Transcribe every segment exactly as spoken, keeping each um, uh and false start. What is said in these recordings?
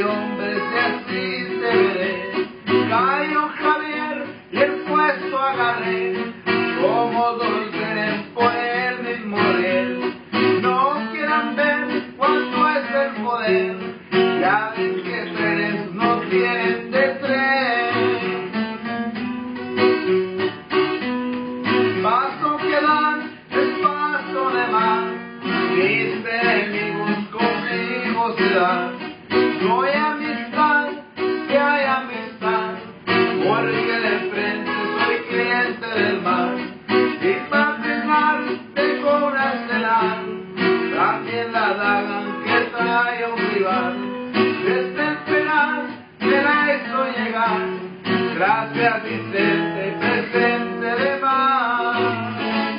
de hombres y así te veré. Cayó Javier y el puesto agarré, como dos seres por el mismo rey. No quieran ver cuánto es el poder, ya ven que trenes no tienen de tren. Paso que dan es paso de más, mis enemigos conmigo se dan. No hay amistad, que hay amistad, porque de frente soy cliente del mar. Y para pegar tengo una arsenal, también la daga que trae un rival. Desde el penal me la hizo llegar, gracias Vicente, presente de mar.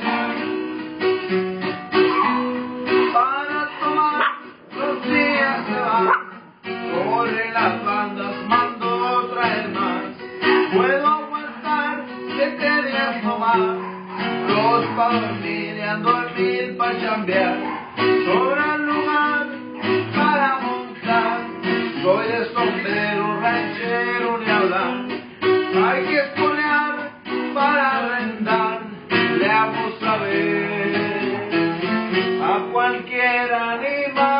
Para tomar los días se van, corren las bandas, mando traer más. Puedo aguantar siete días no más, dos pa' dormir y a dormir pa' chambear. Sobra lugar para montar, soy de sombrero, ranchero, ni hablar. Hay que espolear para arrendar, le vamos a ver a cualquier animal.